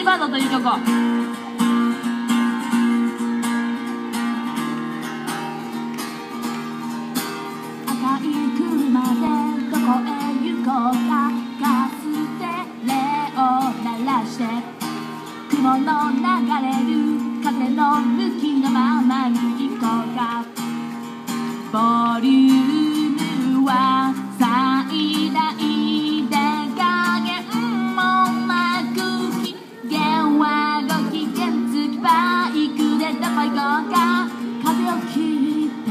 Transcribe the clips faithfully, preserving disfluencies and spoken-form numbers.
バードという曲を。赤い車でどこへ行こうか、ガステレを鳴らして雲の流れる風の向きのままに行こうか。ボリュームは最大で加減もなく、機嫌はご機嫌付きバイクでどこ行こうか。風を切って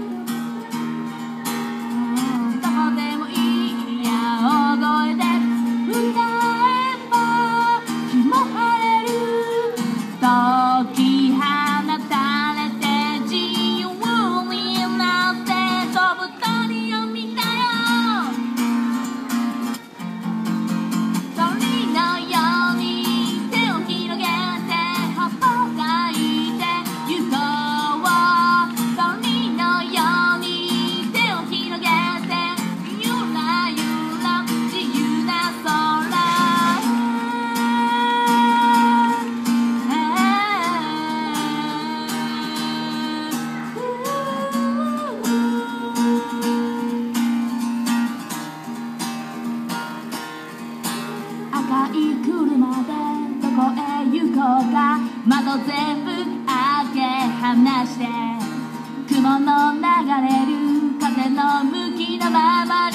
どこでもいいや大声で歌えば日も晴れる。解き放たれて自由になって飛ぶ鳥を見たよ。鳥のように手を広げて羽ばたいて行こう。鳥のように手を広げてゆらゆら自由な空赤い車でどこへ行こうか。窓全部開け放して雲の流れる風の向きのまま